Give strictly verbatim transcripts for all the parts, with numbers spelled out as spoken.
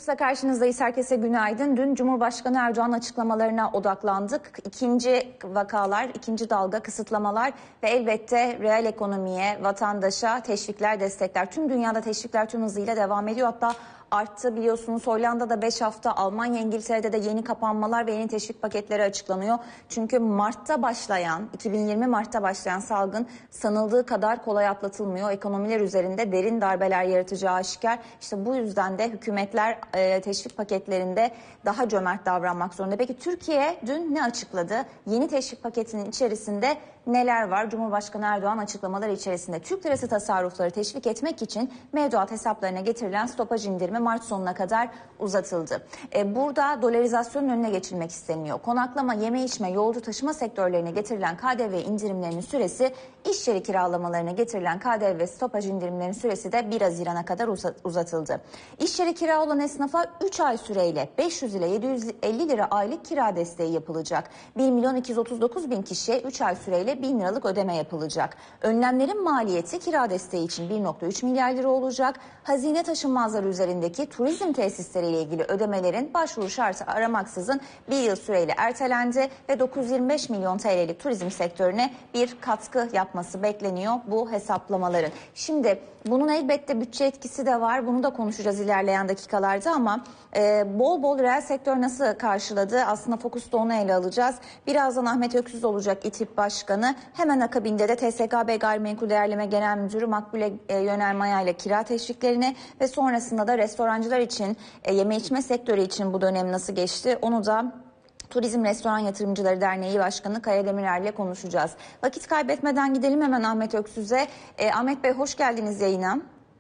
Fokus'ta karşınızdayız. Herkese günaydın. Dün Cumhurbaşkanı Erdoğan açıklamalarına odaklandık. İkinci vakalar, ikinci dalga kısıtlamalar ve elbette reel ekonomiye, vatandaşa teşvikler, destekler. Tüm dünyada teşvikler tüm hızıyla devam ediyor. Hatta arttı biliyorsunuz. Hollanda'da beş hafta, Almanya, İngiltere'de de yeni kapanmalar ve yeni teşvik paketleri açıklanıyor. Çünkü Mart'ta başlayan, iki bin yirmi Mart'ta başlayan salgın sanıldığı kadar kolay atlatılmıyor. Ekonomiler üzerinde derin darbeler yaratacağı aşikar. İşte bu yüzden de hükümetler e, teşvik paketlerinde daha cömert davranmak zorunda. Peki Türkiye dün ne açıkladı? Yeni teşvik paketinin içerisinde neler var? Cumhurbaşkanı Erdoğan açıklamaları içerisinde Türk lirası tasarrufları teşvik etmek için mevduat hesaplarına getirilen stopaj indirimi Mart sonuna kadar uzatıldı. E, burada dolarizasyonun önüne geçilmek isteniyor. Konaklama, yeme içme, yolcu taşıma sektörlerine getirilen K D V indirimlerinin süresi, iş yeri kiralamalarına getirilen K D V stopaj indirimlerinin süresi de bir Haziran'a kadar uzatıldı. İş yeri kira olan esnafa üç ay süreyle beş yüz ile yedi yüz elli lira aylık kira desteği yapılacak. bir milyon iki yüz otuz dokuz bin kişiye üç ay süreyle bin liralık ödeme yapılacak. Önlemlerin maliyeti kira desteği için bir nokta üç milyar lira olacak. Hazine taşınmazları üzerindeki turizm tesisleriyle ilgili ödemelerin başvuru şartı aramaksızın bir yıl süreyle ertelendi ve dokuz yüz yirmi beş milyon T L'lik turizm sektörüne bir katkı yapması bekleniyor bu hesaplamaların. Şimdi bunun elbette bütçe etkisi de var. Bunu da konuşacağız ilerleyen dakikalarda ama e, bol bol reel sektör nasıl karşıladı? Aslında Fokus'ta onu ele alacağız. Birazdan Ahmet Öksüz olacak İTİP Başkanı. Hemen akabinde de T S K B Gayrimenkul Değerleme Genel Müdürü Makbule e, Yönelmaya ile kira teşviklerini ve sonrasında da restorancılar için, e, yeme içme sektörü için bu dönem nasıl geçti? Onu da Turizm Restoran Yatırımcıları Derneği Başkanı Kaya Demirer ile konuşacağız. Vakit kaybetmeden gidelim hemen Ahmet Öksüz'e. E, Ahmet Bey hoş geldiniz yayına.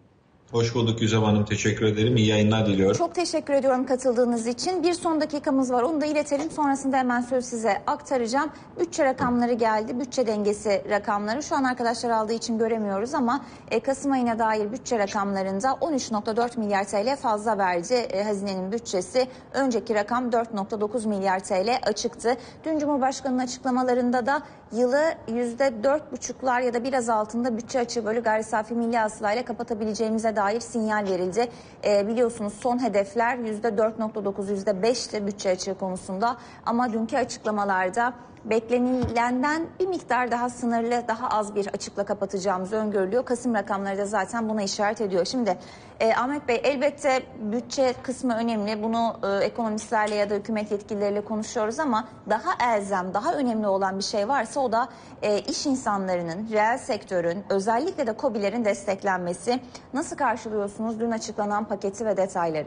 Hoş bulduk Güzem Hanım. Teşekkür ederim. İyi yayınlar diliyorum. Çok teşekkür ediyorum katıldığınız için. Bir son dakikamız var. Onu da iletelim. Sonrasında hemen söz size aktaracağım. Bütçe rakamları geldi. Bütçe dengesi rakamları. Şu an arkadaşlar aldığı için göremiyoruz ama e, Kasım ayına dair bütçe rakamlarında on üç nokta dört milyar T L fazla verdi. E, hazinenin bütçesi. Önceki rakam dört nokta dokuz milyar T L açıktı. Dün Cumhurbaşkanı'nın açıklamalarında da yılı yüzde dört buçuklar ya da biraz altında bütçe açığı bölü gayri safi milli hasılayla kapatabileceğimize dair sinyal verildi. E, biliyorsunuz son hedefler yüzde dört nokta dokuz, yüzde beşti bütçe açığı konusunda ama dünkü açıklamalarda beklenilenden bir miktar daha sınırlı, daha az bir açıkla kapatacağımız öngörülüyor. Kasım rakamları da zaten buna işaret ediyor. Şimdi e, Ahmet Bey elbette bütçe kısmı önemli. Bunu e, ekonomistlerle ya da hükümet yetkilileriyle konuşuyoruz ama daha elzem, daha önemli olan bir şey varsa o da e, iş insanlarının, reel sektörün, özellikle de KOBİ'lerin desteklenmesi. Nasıl karşılıyorsunuz dün açıklanan paketi ve detayları?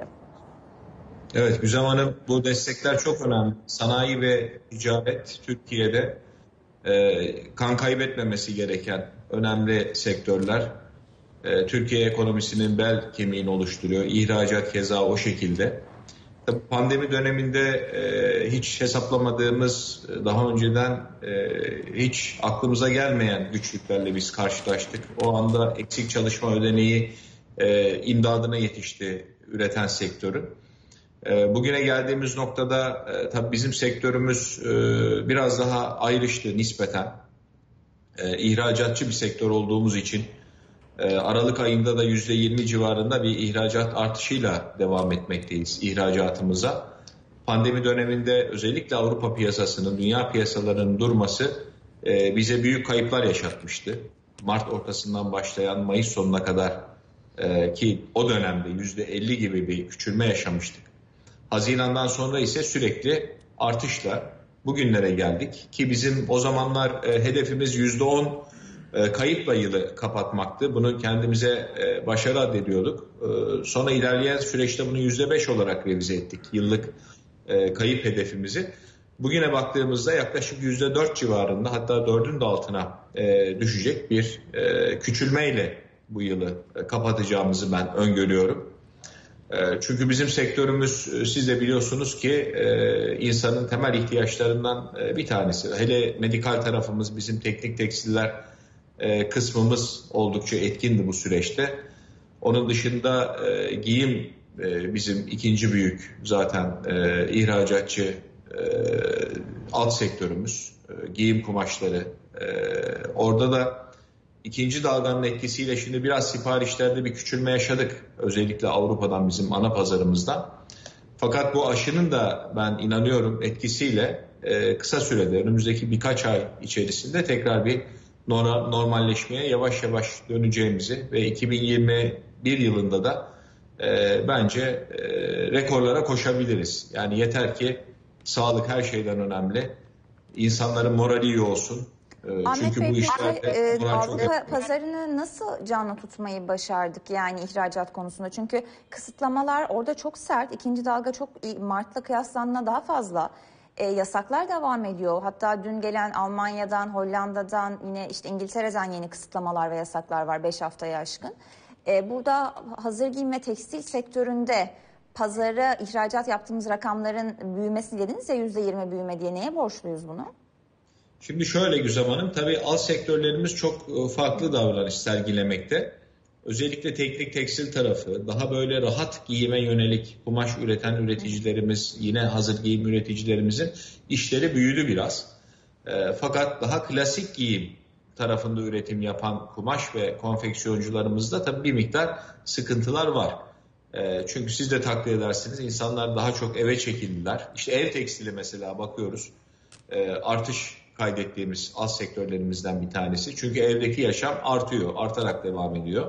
Evet Güzem Hanım, bu destekler çok önemli. Sanayi ve ticaret Türkiye'de e, kan kaybetmemesi gereken önemli sektörler. E, Türkiye ekonomisinin bel kemiğini oluşturuyor. İhracat keza o şekilde. Tabii pandemi döneminde e, hiç hesaplamadığımız, daha önceden e, hiç aklımıza gelmeyen güçlüklerle biz karşılaştık. O anda eksik çalışma ödeneği e, imdadına yetişti üreten sektörün. Bugüne geldiğimiz noktada e, tabii bizim sektörümüz e, biraz daha ayrıştı nispeten. E, ihracatçı bir sektör olduğumuz için e, Aralık ayında da yüzde yirmi civarında bir ihracat artışıyla devam etmekteyiz ihracatımıza. Pandemi döneminde özellikle Avrupa piyasasının, dünya piyasalarının durması e, bize büyük kayıplar yaşatmıştı. Mart ortasından başlayan Mayıs sonuna kadar e, ki o dönemde yüzde elli gibi bir küçülme yaşamıştık. Haziran'dan sonra ise sürekli artışla bugünlere geldik ki bizim o zamanlar e, hedefimiz yüzde on e, kayıpla yılı kapatmaktı. Bunu kendimize e, başarı addediyorduk. E, sonra ilerleyen süreçte bunu yüzde beş olarak revize ettik yıllık e, kayıp hedefimizi. Bugüne baktığımızda yaklaşık yüzde dört civarında, hatta dördün de altına e, düşecek bir e, küçülmeyle bu yılı e, kapatacağımızı ben öngörüyorum. Çünkü bizim sektörümüz, siz de biliyorsunuz ki insanın temel ihtiyaçlarından bir tanesi. Hele medikal tarafımız, bizim teknik tekstiller kısmımız oldukça etkindi bu süreçte. Onun dışında giyim bizim ikinci büyük zaten ihracatçı alt sektörümüz. Giyim kumaşları. Orada da İkinci dalganın etkisiyle şimdi biraz siparişlerde bir küçülme yaşadık. Özellikle Avrupa'dan, bizim ana pazarımızdan. Fakat bu aşının da ben inanıyorum etkisiyle e, kısa sürede önümüzdeki birkaç ay içerisinde tekrar bir normalleşmeye yavaş yavaş döneceğimizi ve iki bin yirmi bir yılında da e, bence e, rekorlara koşabiliriz. Yani yeter ki sağlık her şeyden önemli. İnsanların morali iyi olsun. Ahmet Çünkü Bey, bu işlerde peki, Avrupa çok... pazarını nasıl canlı tutmayı başardık yani ihracat konusunda? Çünkü kısıtlamalar orada çok sert. İkinci dalga çok Mart'la kıyaslandığında daha fazla. E, yasaklar devam ediyor. Hatta dün gelen Almanya'dan, Hollanda'dan, yine işte İngiltere'den yeni kısıtlamalar ve yasaklar var beş haftaya aşkın. E, burada hazır giyim ve tekstil sektöründe pazara ihracat yaptığımız rakamların büyümesi dediniz ya, yüzde yirmi büyüme diye. Neye borçluyuz bunu? Şimdi şöyle Güzem Hanım, tabii alt sektörlerimiz çok farklı davranış sergilemekte. Özellikle teknik tekstil tarafı, daha böyle rahat giyime yönelik kumaş üreten üreticilerimiz, yine hazır giyim üreticilerimizin işleri büyüdü biraz. E, fakat daha klasik giyim tarafında üretim yapan kumaş ve konfeksiyoncularımızda tabii bir miktar sıkıntılar var. E, çünkü siz de takdir edersiniz, insanlar daha çok eve çekildiler. İşte ev tekstili mesela bakıyoruz, e, artış kaydettiğimiz alt sektörlerimizden bir tanesi. Çünkü evdeki yaşam artıyor, artarak devam ediyor.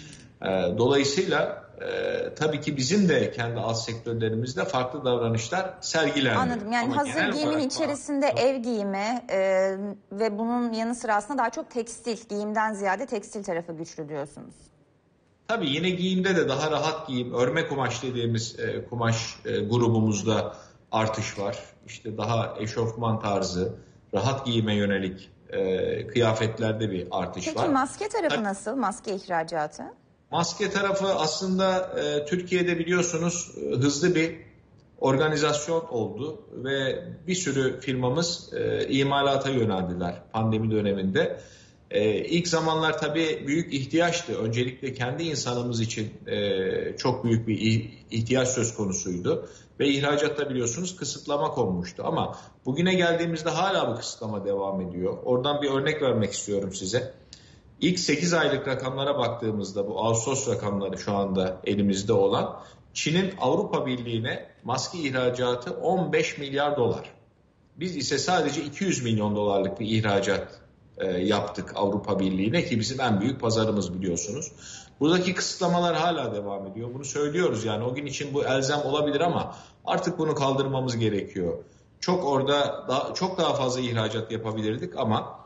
Dolayısıyla e, tabii ki bizim de kendi alt sektörlerimizde farklı davranışlar sergilendi. Anladım. Yani Ama hazır giyimin içerisinde var. Ev giyimi e, ve bunun yanı sıra aslında daha çok tekstil, giyimden ziyade tekstil tarafı güçlü diyorsunuz. Tabii yine giyimde de daha rahat giyim, örme kumaş dediğimiz e, kumaş e, grubumuzda artış var. İşte daha eşofman tarzı, rahat giyime yönelik e, kıyafetlerde bir artış Peki, var. Peki maske tarafı Tabii, nasıl? Maske ihracatı? Maske tarafı aslında e, Türkiye'de biliyorsunuz e, hızlı bir organizasyon oldu ve bir sürü firmamız e, imalata yöneldiler pandemi döneminde. E, ilk zamanlar tabii büyük ihtiyaçtı. Öncelikle kendi insanımız için e, çok büyük bir ihtiyaç söz konusuydu. Ve ihracatta biliyorsunuz kısıtlama konmuştu. Ama bugüne geldiğimizde hala bu kısıtlama devam ediyor. Oradan bir örnek vermek istiyorum size. İlk sekiz aylık rakamlara baktığımızda, bu Ağustos rakamları şu anda elimizde olan, Çin'in Avrupa Birliği'ne maske ihracatı on beş milyar dolar. Biz ise sadece iki yüz milyon dolarlık bir ihracat e, yaptık Avrupa Birliği'ne, ki bizim en büyük pazarımız biliyorsunuz. Buradaki kısıtlamalar hala devam ediyor. Bunu söylüyoruz, yani o gün için bu elzem olabilir ama artık bunu kaldırmamız gerekiyor. Çok orada daha, çok daha fazla ihracat yapabilirdik ama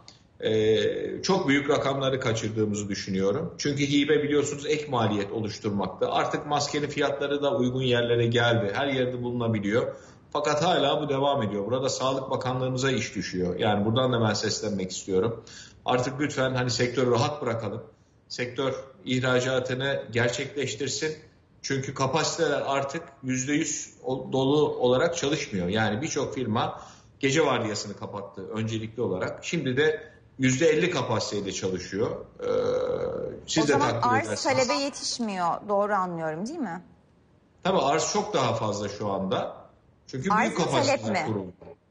Ee, çok büyük rakamları kaçırdığımızı düşünüyorum. Çünkü hibe biliyorsunuz ek maliyet oluşturmakta. Artık maskenin fiyatları da uygun yerlere geldi. Her yerde bulunabiliyor. Fakat hala bu devam ediyor. Burada Sağlık Bakanlığımıza iş düşüyor. Yani buradan da ben seslenmek istiyorum. Artık lütfen hani sektörü rahat bırakalım. Sektör ihracatını gerçekleştirsin. Çünkü kapasiteler artık yüzde yüz dolu olarak çalışmıyor. Yani birçok firma gece vardiyasını kapattı öncelikli olarak. Şimdi de yüzde elli kapasiteyle çalışıyor. Ee, siz o de zaman takdir arz edersiniz. talebe yetişmiyor. Doğru anlıyorum değil mi? Tabii arz çok daha fazla şu anda. Çünkü arz büyük kapasiteler kuruldu.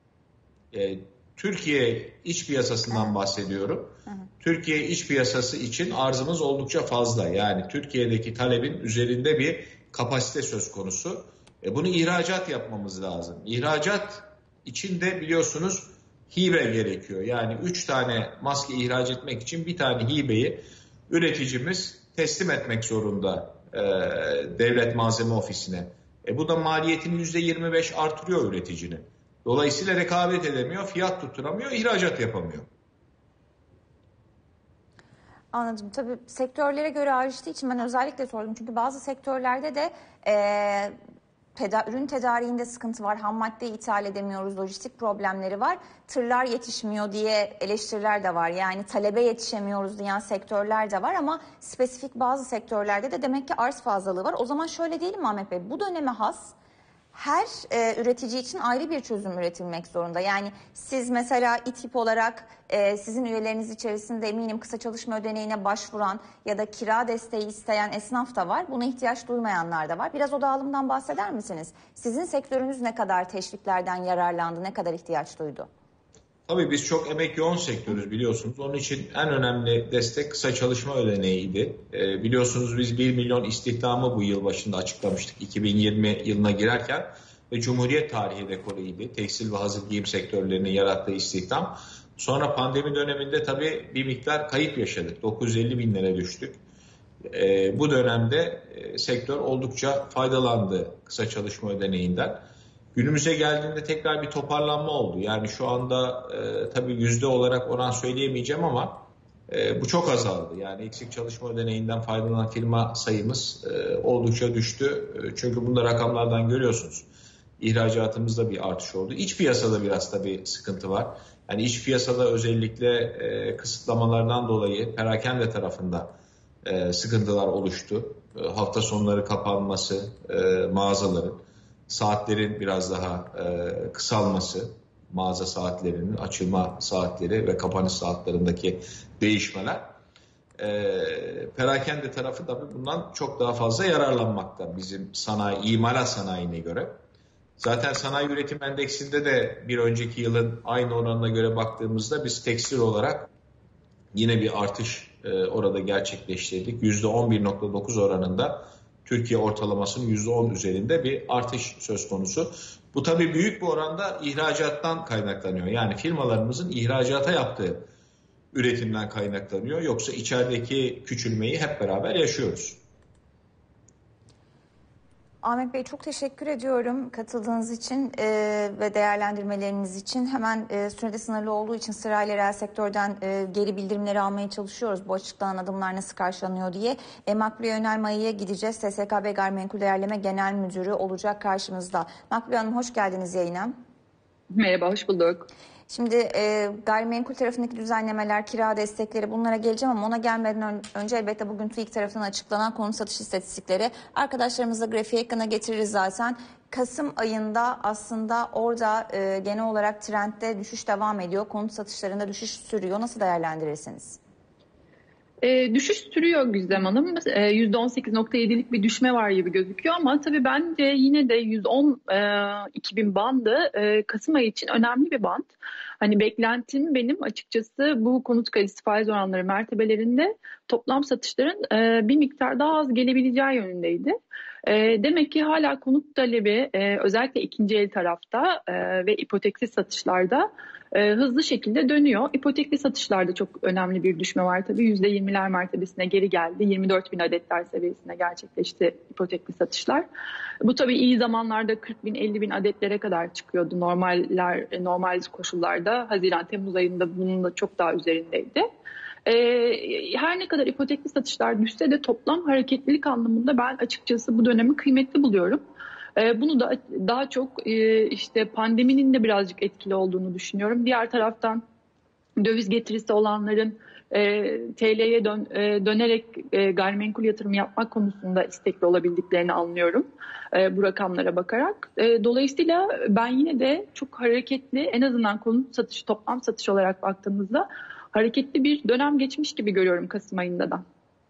Ee, Türkiye iç piyasasından Hı. bahsediyorum. Hı hı. Türkiye iç piyasası için arzımız oldukça fazla. Yani Türkiye'deki talebin üzerinde bir kapasite söz konusu. E, bunu ihracat yapmamız lazım. İhracat için de biliyorsunuz hibe gerekiyor. Yani üç tane maske ihraç etmek için bir tane hibeyi üreticimiz teslim etmek zorunda e, devlet malzeme ofisine. E, bu da maliyetini yüzde yirmi beş artırıyor üreticinin. Dolayısıyla rekabet edemiyor, fiyat tutturamıyor, ihracat yapamıyor. Anladım. Tabii sektörlere göre ayrıştığı için ben özellikle sordum. Çünkü bazı sektörlerde de e, teda- ürün tedariğinde sıkıntı var. Ham madde ithal edemiyoruz, lojistik problemleri var. Tırlar yetişmiyor diye eleştiriler de var. Yani talebe yetişemiyoruz diyen sektörler de var ama spesifik bazı sektörlerde de demek ki arz fazlalığı var. O zaman şöyle diyelim mi Ahmet Bey? Bu döneme has her e, üretici için ayrı bir çözüm üretilmek zorunda. Yani siz mesela İTİP olarak e, sizin üyeleriniz içerisinde eminim kısa çalışma ödeneğine başvuran ya da kira desteği isteyen esnaf da var. Buna ihtiyaç duymayanlar da var. Biraz o dağılımdan bahseder misiniz? Sizin sektörünüz ne kadar teşviklerden yararlandı, ne kadar ihtiyaç duydu? Tabii biz çok emek yoğun sektörüz biliyorsunuz. Onun için en önemli destek kısa çalışma ödeneğiydi. Ee, biliyorsunuz biz bir milyon istihdamı bu yıl başında açıklamıştık iki bin yirmi yılına girerken. Ve Cumhuriyet tarihi rekoruydu. Tekstil ve hazır giyim sektörlerinin yarattığı istihdam. Sonra pandemi döneminde tabii bir miktar kayıp yaşadık. dokuz yüz elli binlere düştük. Ee, bu dönemde e, sektör oldukça faydalandı kısa çalışma ödeneğinden. Günümüze geldiğinde tekrar bir toparlanma oldu. Yani şu anda e, tabii yüzde olarak oran söyleyemeyeceğim ama e, bu çok azaldı. Yani eksik çalışma ödeneğinden faydalanan firma sayımız e, oldukça düştü. E, çünkü bunda rakamlardan görüyorsunuz. İhracatımızda bir artış oldu. İç piyasada biraz tabii sıkıntı var. Yani iç piyasada özellikle e, kısıtlamalardan dolayı perakende tarafında e, sıkıntılar oluştu. E, hafta sonları kapanması, e, mağazaların, saatlerin biraz daha e, kısalması, mağaza saatlerinin açılma saatleri ve kapanış saatlerindeki değişmeler. E, perakende tarafı tabii bundan çok daha fazla yararlanmakta bizim sanayi, imalat sanayine göre. Zaten sanayi üretim endeksinde de bir önceki yılın aynı oranına göre baktığımızda biz tekstil olarak yine bir artış e, orada gerçekleştirdik. yüzde on bir nokta dokuz oranında Türkiye ortalamasının yüzde on üzerinde bir artış söz konusu. Bu tabii büyük bir oranda ihracattan kaynaklanıyor. Yani firmalarımızın ihracata yaptığı üretimden kaynaklanıyor. Yoksa içerideki küçülmeyi hep beraber yaşıyoruz. Ahmet Bey çok teşekkür ediyorum katıldığınız için e, ve değerlendirmeleriniz için. Hemen e, sürede sınırlı olduğu için sırayla reel sektörden e, geri bildirimleri almaya çalışıyoruz. Bu açıklanan adımlar nasıl karşılanıyor diye. E, Makbule Önel Mayı'ya gideceğiz. S S K B Gayrimenkul Değerleme Genel Müdürü olacak karşımızda. Makbule Hanım hoş geldiniz yayına. Merhaba, hoş bulduk. Şimdi e, gayrimenkul tarafındaki düzenlemeler, kira destekleri bunlara geleceğim ama ona gelmeden ön, önce elbette bugün TÜİK tarafından açıklanan konut satış istatistikleri. Arkadaşlarımızla grafiği ekrana getiririz zaten. Kasım ayında aslında orada e, genel olarak trendde düşüş devam ediyor. Konut satışlarında düşüş sürüyor. Nasıl değerlendirirsiniz? E, düşüş sürüyor Güzdem Hanım. E, yüzde on sekiz nokta yedilik bir düşme var gibi gözüküyor ama tabii bence yine de yüz on iki bin bandı e, Kasım ayı için önemli bir band. Hani beklentim benim açıkçası bu konut kredisi faiz oranları mertebelerinde toplam satışların e, bir miktar daha az gelebileceği yönündeydi. E, demek ki hala konut talebi e, özellikle ikinci el tarafta e, ve ipoteksiz satışlarda e, hızlı şekilde dönüyor. İpotekli satışlarda çok önemli bir düşme var tabii. yüzde yirmiler mertebesine geri geldi. yirmi dört bin adetler seviyesine gerçekleşti ipotekli satışlar. Bu tabii iyi zamanlarda kırk bin elli bin adetlere kadar çıkıyordu normaller normal koşullarda. Haziran-Temmuz ayında bunun da çok daha üzerindeydi. Ee, her ne kadar ipotekli satışlar düşse de toplam hareketlilik anlamında ben açıkçası bu dönemi kıymetli buluyorum. Ee, bunu da daha çok e, işte pandeminin de birazcık etkili olduğunu düşünüyorum. Diğer taraftan döviz getirisi olanların e, T L'ye dön, e, dönerek e, gayrimenkul yatırım yapmak konusunda istekli olabildiklerini anlıyorum e, bu rakamlara bakarak. E, dolayısıyla ben yine de çok hareketli, en azından konut satışı, toplam satış olarak baktığımızda hareketli bir dönem geçmiş gibi görüyorum Kasım ayında da.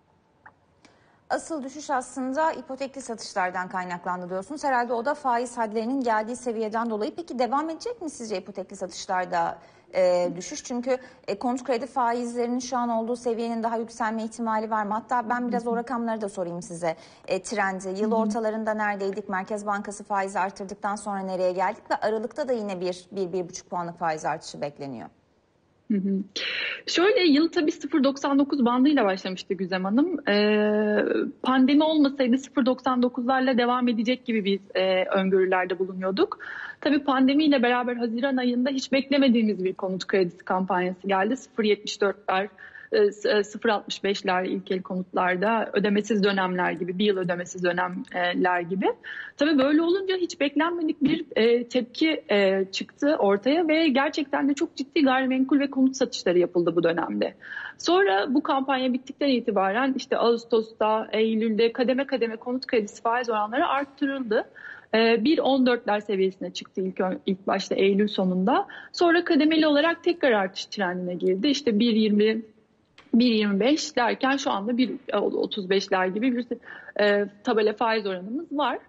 Asıl düşüş aslında ipotekli satışlardan kaynaklandı diyorsunuz. Herhalde o da faiz hadlerinin geldiği seviyeden dolayı. Peki devam edecek mi sizce ipotekli satışlarda e, düşüş? Çünkü e, konut kredi faizlerinin şu an olduğu seviyenin daha yükselme ihtimali var mı? Hatta ben biraz o rakamları da sorayım size. E, trendi, yıl ortalarında neredeydik? Merkez Bankası faizi artırdıktan sonra nereye geldik? Ve Aralık'ta da yine bir, bir, bir buçuk puanlık faiz artışı bekleniyor. Hı hı. Şöyle yıl tabii sıfır virgül doksan dokuz bandıyla başlamıştı Güzem Hanım. Ee, pandemi olmasaydı sıfır virgül doksan dokuzlarla devam edecek gibi bir e, öngörülerde bulunuyorduk. Tabii pandemiyle beraber Haziran ayında hiç beklemediğimiz bir konut kredisi kampanyası geldi. sıfır virgül yetmiş dörtler, sıfır virgül altmış beşler ilkel konutlarda, ödemesiz dönemler gibi, bir yıl ödemesiz dönemler gibi. Tabii böyle olunca hiç beklenmedik bir e, tepki e, çıktı ortaya ve gerçekten de çok ciddi gayrimenkul ve konut satışları yapıldı bu dönemde. Sonra bu kampanya bittikten itibaren işte Ağustos'ta, Eylül'de kademe kademe konut kredisi faiz oranları arttırıldı. bir virgül on dörtler seviyesine çıktı ilk, ilk başta Eylül sonunda. Sonra kademeli olarak tekrar artış trendine girdi. İşte bir virgül yirmi bir virgül yirmi beş derken şu anda bir virgül otuz beşler gibi bir e, tabela faiz oranımız var.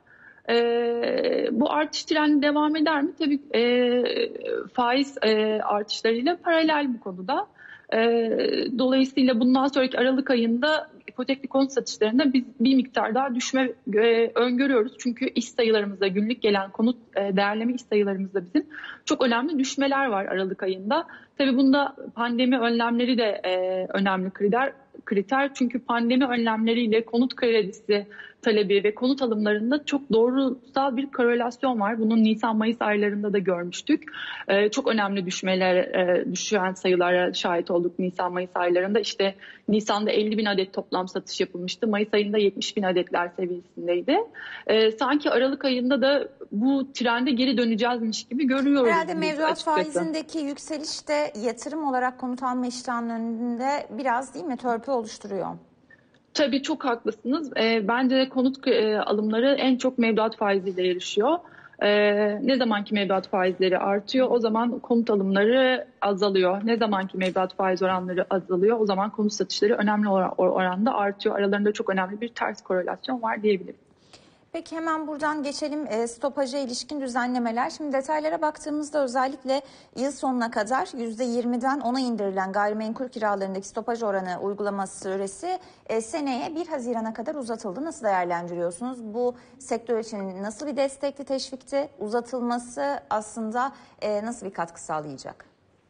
E, bu artış trendi devam eder mi? Tabii e, faiz e, artışlarıyla paralel bu konuda. E, dolayısıyla bundan sonraki Aralık ayında ipotekli konut satışlarında biz bir miktar daha düşme e, öngörüyoruz. Çünkü iş sayılarımızda, günlük gelen konut e, değerleme iş sayılarımızda bizim çok önemli düşmeler var Aralık ayında. Tabii bunda pandemi önlemleri de e, önemli kriter. kriter. Çünkü pandemi önlemleriyle konut kredisi talebi ve konut alımlarında çok doğrusal bir korelasyon var. Bunu Nisan-Mayıs aylarında da görmüştük. Ee, çok önemli düşmeler, e, düşen sayılara şahit olduk Nisan-Mayıs aylarında. İşte Nisan'da elli bin adet toplam satış yapılmıştı. Mayıs ayında yetmiş bin adetler seviyesindeydi. Ee, sanki Aralık ayında da bu trende geri döneceğizmiş gibi görüyoruz. Herhalde mevduat açıkçası. faizindeki yükseliş de yatırım olarak konut alma işlemlerinin önünde biraz değil mi törpü oluşturuyor? Tabii çok haklısınız. E, bence de konut e, alımları en çok mevduat faiziyle yarışıyor. E, ne zamanki mevduat faizleri artıyor o zaman konut alımları azalıyor. Ne zamanki mevduat faiz oranları azalıyor o zaman konut satışları önemli or- oranda artıyor. Aralarında çok önemli bir ters korelasyon var diyebilirim. Peki hemen buradan geçelim e, stopaja ilişkin düzenlemeler. Şimdi detaylara baktığımızda özellikle yıl sonuna kadar yüzde yirmiden ona indirilen gayrimenkul kiralarındaki stopaj oranı uygulama süresi e, seneye bir Haziran'a kadar uzatıldı. Nasıl değerlendiriyorsunuz? Bu sektör için nasıl bir destekli teşvikti? Uzatılması aslında e, nasıl bir katkı sağlayacak?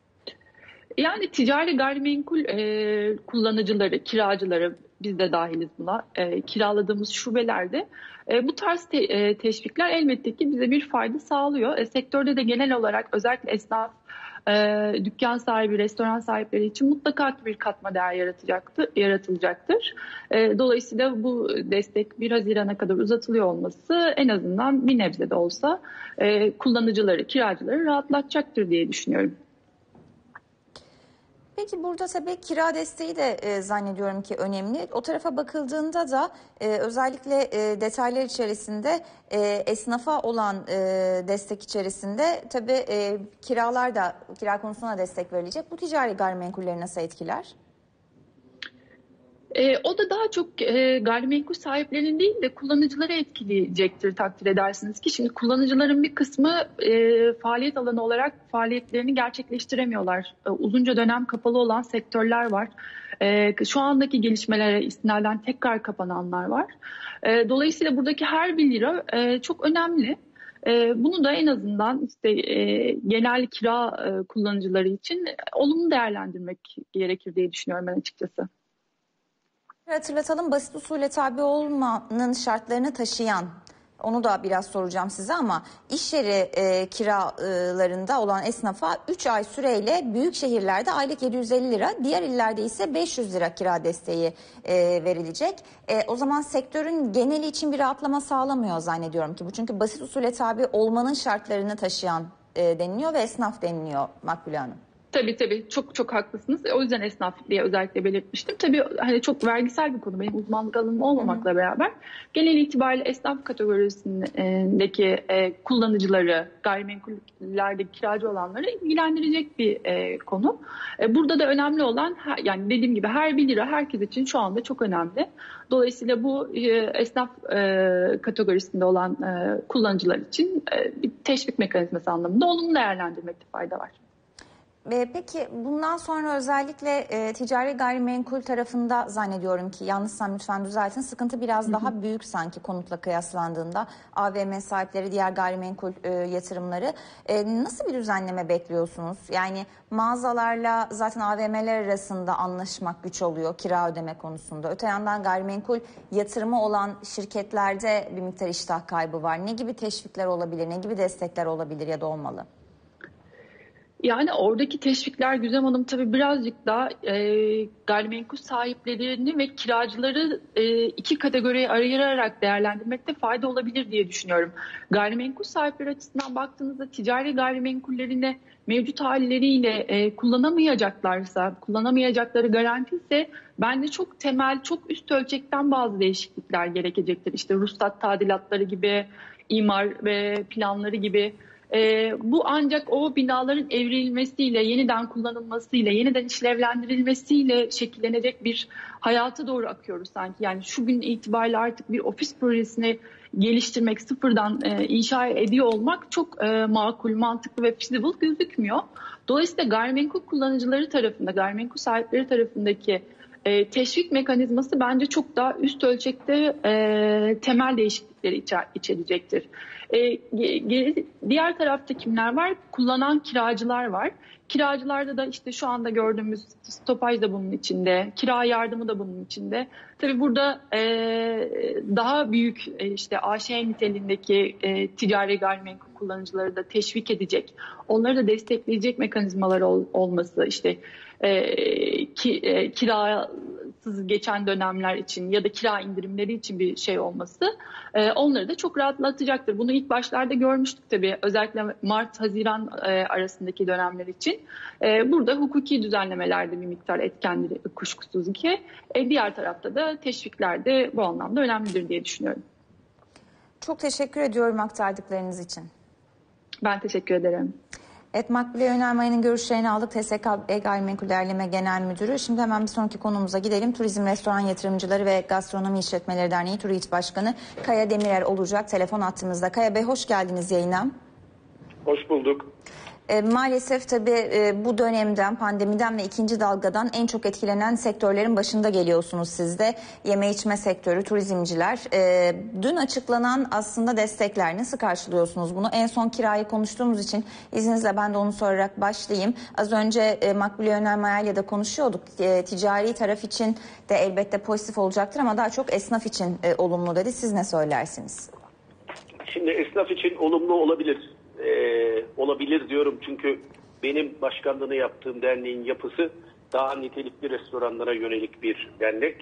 Yani ticari gayrimenkul e, kullanıcıları, kiracıları biz de dahiliz buna. E, kiraladığımız şubelerde e, bu tarz te, e, teşvikler elbette ki bize bir fayda sağlıyor. E, sektörde de genel olarak özellikle esnaf, e, dükkan sahibi, restoran sahipleri için mutlaka bir katma değer yaratacaktır, yaratılacaktır. E, dolayısıyla bu destek bir Haziran'a kadar uzatılıyor olması en azından bir nebze de olsa e, kullanıcıları, kiracıları rahatlatacaktır diye düşünüyorum. Peki burada tabii kira desteği de e, zannediyorum ki önemli. O tarafa bakıldığında da e, özellikle e, detaylar içerisinde e, esnafa olan e, destek içerisinde tabii e, kiralar da kira konusuna destek verilecek. Bu ticari gayrimenkulleri nasıl etkiler? E, o da daha çok e, gayrimenkul sahiplerinin değil de kullanıcıları etkileyecektir takdir edersiniz ki. Şimdi kullanıcıların bir kısmı e, faaliyet alanı olarak faaliyetlerini gerçekleştiremiyorlar. E, uzunca dönem kapalı olan sektörler var. E, şu andaki gelişmelere istinaden tekrar kapananlar var. E, dolayısıyla buradaki her bir lira e, çok önemli. E, bunu da en azından işte e, genel kira e, kullanıcıları için olumlu değerlendirmek gerekir diye düşünüyorum ben açıkçası. Hatırlatalım, basit usule tabi olmanın şartlarını taşıyan, onu da biraz soracağım size ama iş yeri e, kiralarında olan esnafa üç ay süreyle büyük şehirlerde aylık yedi yüz elli lira, diğer illerde ise beş yüz lira kira desteği e, verilecek. E, o zaman sektörün geneli için bir rahatlama sağlamıyor zannediyorum ki bu, çünkü basit usule tabi olmanın şartlarını taşıyan e, deniliyor ve esnaf deniliyor Makbule Hanım. Tabii tabii çok çok haklısınız. O yüzden esnaf diye özellikle belirtmiştim. Tabii hani çok vergisel bir konu, benim uzmanlık alanım olmamakla hı hı. beraber genel itibariyle esnaf kategorisindeki e, kullanıcıları, gayrimenkullerdeki kiracı olanları ilgilendirecek bir e, konu. E, burada da önemli olan, yani dediğim gibi her bir lira herkes için şu anda çok önemli. Dolayısıyla bu e, esnaf e, kategorisinde olan e, kullanıcılar için e, bir teşvik mekanizması anlamında olumlu değerlendirmekte fayda var. Peki bundan sonra özellikle e, ticari gayrimenkul tarafında zannediyorum ki, yanlışsam lütfen düzeltin, sıkıntı biraz hı hı. daha büyük sanki konutla kıyaslandığında. A V M sahipleri, diğer gayrimenkul e, yatırımları. E, nasıl bir düzenleme bekliyorsunuz? Yani mağazalarla zaten A V M'ler arasında anlaşmak güç oluyor kira ödeme konusunda. Öte yandan gayrimenkul yatırımı olan şirketlerde bir miktar iştah kaybı var. Ne gibi teşvikler olabilir, ne gibi destekler olabilir ya da olmalı? Yani oradaki teşvikler Güzem Hanım tabii birazcık daha e, gayrimenkul sahiplerini ve kiracıları e, iki kategoriye ayırarak değerlendirmekte fayda olabilir diye düşünüyorum. Gayrimenkul sahipleri açısından baktığınızda ticari gayrimenkullerini mevcut halleriyle e, kullanamayacaklarsa, kullanamayacakları garanti ise bence çok temel, çok üst ölçekten bazı değişiklikler gerekecektir. İşte ruhsat tadilatları gibi, imar ve planları gibi E, bu ancak o binaların evrilmesiyle, yeniden kullanılmasıyla, yeniden işlevlendirilmesiyle şekillenecek bir hayata doğru akıyoruz sanki. Yani şu gün itibariyle artık bir ofis projesini geliştirmek, sıfırdan e, inşa ediyor olmak çok e, makul, mantıklı ve feasible gözükmüyor. Dolayısıyla gayrimenkul kullanıcıları tarafında, gayrimenkul sahipleri tarafındaki e, teşvik mekanizması bence çok daha üst ölçekte e, temel değişiklikleri içer, içerecektir. E, ge, diğer tarafta kimler var? Kullanan kiracılar var. Kiracılarda da işte şu anda gördüğümüz stopaj da bunun içinde, kira yardımı da bunun içinde. Tabii burada e, daha büyük e, işte A Ş niteliğindeki e, ticari gayrimenkul kullanıcıları da teşvik edecek, onları da destekleyecek mekanizmalar ol, olması, işte e, ki, e, kirasız geçen dönemler için ya da kira indirimleri için bir şey olması e, onları da çok rahatlatacaktır. Bunu ilk başlarda görmüştük tabii, özellikle Mart-Haziran e, arasındaki dönemler için. E, burada hukuki düzenlemelerde bir miktar etkenleri kuşkusuz ki. E, diğer tarafta da teşvikler de bu anlamda önemlidir diye düşünüyorum. Çok teşekkür ediyorum aktardıklarınız için. Ben teşekkür ederim. Evet, Makbule Önermaya'nın görüşlerini aldık. T S K B Gayrimenkul Derleme Genel Müdürü. Şimdi hemen bir sonraki konumuza gidelim. Turizm, Restoran Yatırımcıları ve Gastronomi İşletmeleri Derneği TÜRİT Başkanı Kaya Demirer olacak telefon hattımızda. Kaya Bey, hoş geldiniz yayına. Hoş bulduk. E, maalesef tabii e, bu dönemden, pandemiden ve ikinci dalgadan en çok etkilenen sektörlerin başında geliyorsunuz siz de. Yeme içme sektörü, turizmciler. E, dün açıklanan aslında destekler, nasıl karşılıyorsunuz bunu? En son kirayı konuştuğumuz için izninizle ben de onu sorarak başlayayım. Az önce e, Makbule Önermaya ile de konuşuyorduk. E, ticari taraf için de elbette pozitif olacaktır ama daha çok esnaf için e, olumlu dedi. Siz ne söylersiniz? Şimdi esnaf için olumlu olabilir. Ee, olabilir diyorum çünkü benim başkanlığını yaptığım derneğin yapısı daha nitelikli restoranlara yönelik bir dernek.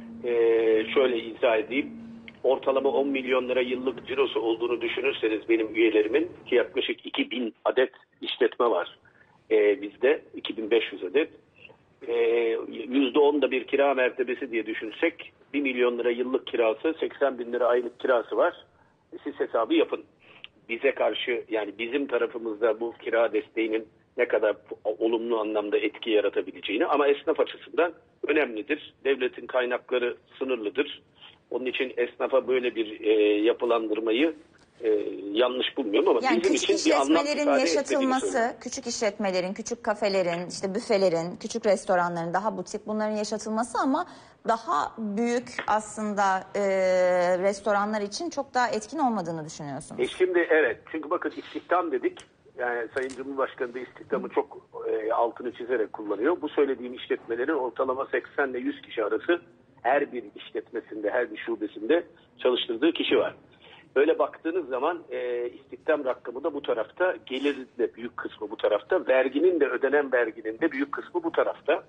Ee, şöyle izah edeyim. Ortalama on milyon lira yıllık cirosu olduğunu düşünürseniz benim üyelerimin, ki yaklaşık iki bin adet işletme var ee, bizde, iki bin beş yüz adet. Ee, yüzde on da bir kira mertebesi diye düşünsek bir milyon lira yıllık kirası, seksen bin lira aylık kirası var. Siz hesabı yapın. Bize karşı, yani bizim tarafımızda bu kira desteğinin ne kadar olumlu anlamda etki yaratabileceğini, ama esnaf açısından önemlidir. Devletin kaynakları sınırlıdır. Onun için esnafa böyle bir e, yapılandırmayı e, yanlış bulmuyorum ama yani bizim için bir anlam ifade etmediğini işletmelerin yaşatılması, küçük işletmelerin, küçük kafelerin, işte büfelerin, küçük restoranların, daha butik, bunların yaşatılması ama daha büyük aslında e, restoranlar için çok daha etkin olmadığını düşünüyorsunuz. E şimdi evet, çünkü bakın istihdam dedik. Yani Sayın Cumhurbaşkanı da istihdamı çok e, altını çizerek kullanıyor. Bu söylediğim işletmelerin ortalama seksen ile yüz kişi arası her bir işletmesinde, her bir şubesinde çalıştırdığı kişi var. Öyle baktığınız zaman e, istihdam rakamı da bu tarafta, gelir de büyük kısmı bu tarafta, verginin de, ödenen verginin de büyük kısmı bu tarafta.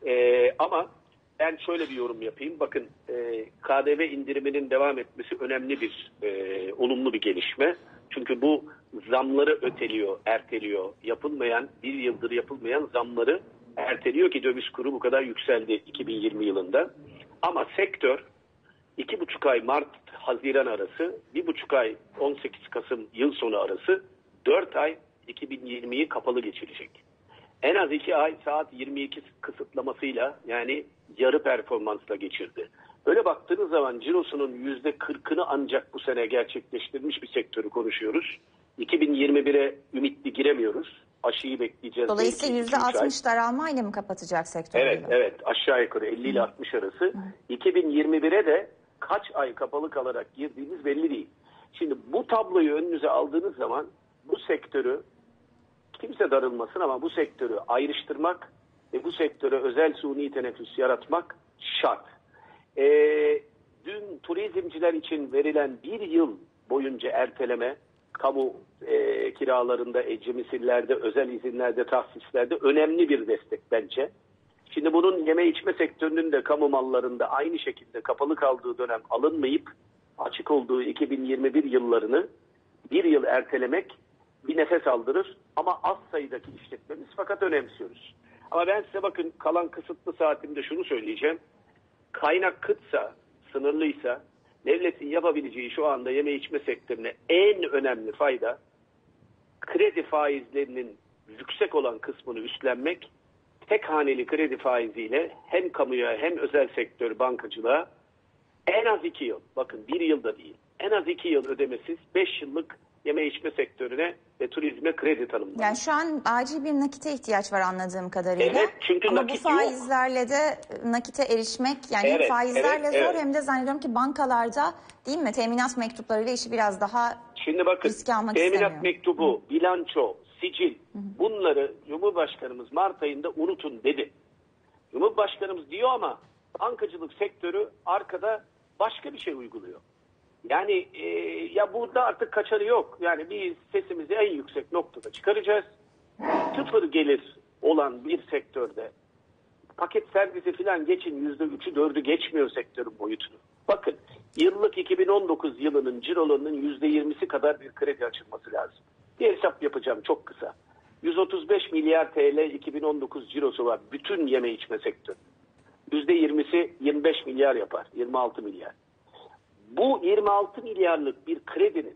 E, ama ben şöyle bir yorum yapayım. Bakın e, K D V indiriminin devam etmesi önemli bir, e, olumlu bir gelişme. Çünkü bu zamları öteliyor, erteliyor. Yapılmayan, bir yıldır yapılmayan zamları erteliyor ki döviz kuru bu kadar yükseldi iki bin yirmi yılında. Ama sektör iki buçuk ay Mart-Haziran arası, bir buçuk ay on sekiz Kasım yıl sonu arası, dört ay iki bin yirmiyi kapalı geçirecek. En az iki ay saat yirmi iki kısıtlamasıyla, yani yarı performansla geçirdi. Öyle baktığınız zaman cirosunun yüzde kırkını ancak bu sene gerçekleştirmiş bir sektörü konuşuyoruz. iki bin yirmi bire ümitli giremiyoruz. Aşıyı bekleyeceğiz. Dolayısıyla yüzde altmış daralmayla mı kapatacak sektörü? Evet, evet, aşağı yukarı elli ile altmış arası. Hı. iki bin yirmi bire de kaç ay kapalı kalarak girdiğimiz belli değil. Şimdi bu tabloyu önünüze aldığınız zaman bu sektörü, kimse darılmasın ama bu sektörü ayrıştırmak ve bu sektöre özel suni teneffüs yaratmak şart. Ee, dün turizmciler için verilen bir yıl boyunca erteleme, kamu e, kiralarında, ecri misillerde, özel izinlerde, tahsislerde önemli bir destek bence. Şimdi bunun yeme içme sektörünün de kamu mallarında aynı şekilde kapalı kaldığı dönem alınmayıp açık olduğu iki bin yirmi bir yıllarını bir yıl ertelemek bir nefes aldırır. Ama az sayıdaki işletmemiz, fakat önemsiyoruz. Ama ben size bakın kalan kısıtlı saatimde şunu söyleyeceğim. Kaynak kıtsa, sınırlıysa devletin yapabileceği şu anda yeme içme sektörüne en önemli fayda kredi faizlerinin yüksek olan kısmını üstlenmek, tek haneli kredi faiziyle hem kamuya hem özel sektör bankacılığa en az iki yıl, bakın bir yılda değil, en az iki yıl ödemesiz beş yıllık yeme içme sektörüne ve turizme kredi tanımlanıyor. Yani şu an acil bir nakite ihtiyaç var anladığım kadarıyla. Evet, çünkü ama nakit bu faizlerle yok. de nakite erişmek, yani evet, hem faizlerle evet, zor evet. hem de zannediyorum ki bankalarda, değil mi, teminat mektuplarıyla işi biraz daha Şimdi bakın, riske almak teminat istemiyor. mektubu, Hı. bilanço, sicil, Hı. bunları Cumhurbaşkanımız Mart ayında unutun dedi. Cumhurbaşkanımız diyor ama bankacılık sektörü arkada başka bir şey uyguluyor. Yani e, ya burada artık kaçarı yok. Yani biz sesimizi en yüksek noktada çıkaracağız. Sıfır gelir olan bir sektörde paket servisi falan geçin yüzde üçü dördü geçmiyor sektörün boyutunu. Bakın yıllık iki bin on dokuz yılının cirolarının yüzde yirmisi kadar bir kredi açılması lazım. Bir hesap yapacağım çok kısa. yüz otuz beş milyar T L iki bin on dokuz cirosu var bütün yeme içme sektörü. yüzde yirmisi yirmi beş milyar yapar. yirmi altı milyar. Bu yirmi altı milyarlık bir kredinin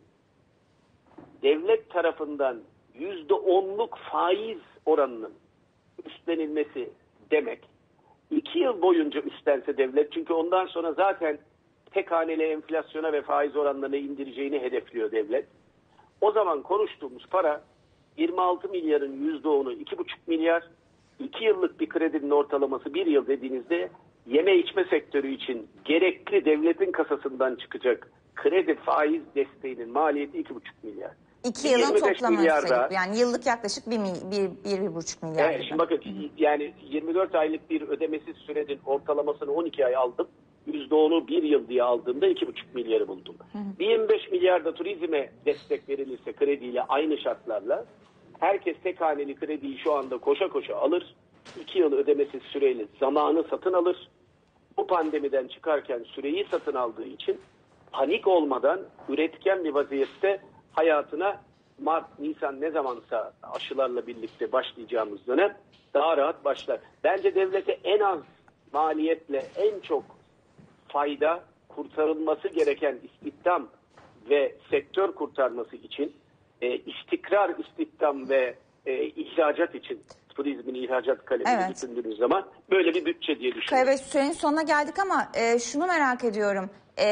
devlet tarafından yüzde onluk faiz oranının üstlenilmesi demek, iki yıl boyunca üstlense devlet, çünkü ondan sonra zaten tek haneli enflasyona ve faiz oranlarını indireceğini hedefliyor devlet. O zaman konuştuğumuz para yirmi altı milyarın yüzde onu iki buçuk milyar, iki yıllık bir kredinin ortalaması bir yıl dediğinizde yeme içme sektörü için gerekli devletin kasasından çıkacak kredi faiz desteğinin maliyeti iki buçuk milyar. İki yılın toplamı milyarda, yani yıllık yaklaşık bir, bir, bir, bir buçuk milyar. Evet, şimdi bakın yani yirmi dört aylık bir ödemesiz sürenin ortalamasını on iki ay aldım. yüzde onu bir yıl diye aldığımda iki buçuk milyarı buldum. Hı hı. bir yirmi beş milyarda turizme destek verilirse krediyle aynı şartlarla herkes tek haneli krediyi şu anda koşa koşa alır. iki yıl ödemesiz süreyle zamanı satın alır. Bu pandemiden çıkarken süreyi satın aldığı için panik olmadan üretken bir vaziyette hayatına Mart, Nisan ne zamansa aşılarla birlikte başlayacağımız dönem daha rahat başlar. Bence devlete en az maliyetle en çok fayda, kurtarılması gereken istihdam ve sektör kurtarması için e, istikrar istihdam ve e, ihracat için turizmin ihracat kalemini evet. düşündüğünüz zaman böyle bir bütçe diye düşünüyorum. Evet, sürenin sonuna geldik ama e, şunu merak ediyorum. E,